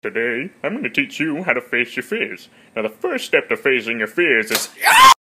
Today, I'm going to teach you how to face your fears. Now, the first step to facing your fears is...